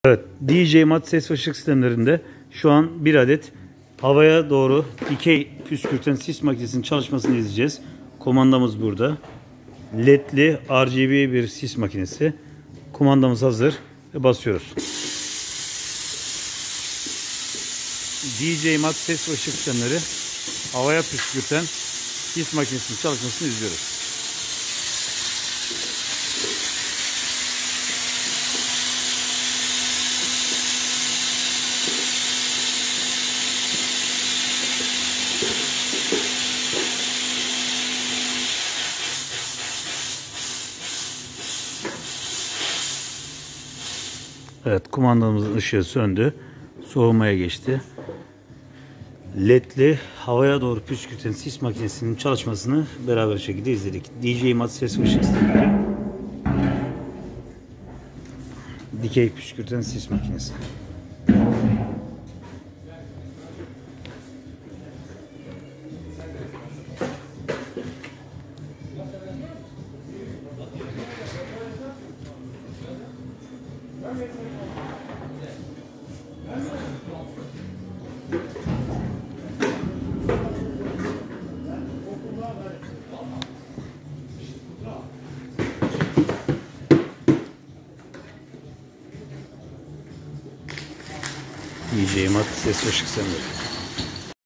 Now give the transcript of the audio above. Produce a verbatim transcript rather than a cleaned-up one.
Evet, D J Mat ses ve ışık sistemlerinde şu an bir adet havaya doğru dikey püskürten sis makinesinin çalışmasını izleyeceğiz. Komandamız burada. Ledli R G B bir sis makinesi. Kumandamız hazır ve basıyoruz. D J Mat ses ve ışık sistemleri havaya püskürten sis makinesinin çalışmasını izliyoruz. Evet, kumandamızın ışığı söndü. Soğumaya geçti. Ledli havaya doğru püskürten sis makinesinin çalışmasını beraber şekilde izledik. D J Mat ses ve ışık sistemleri. Dikey püskürten sis makinesi. D J Mat ses ve ışık sistemleri.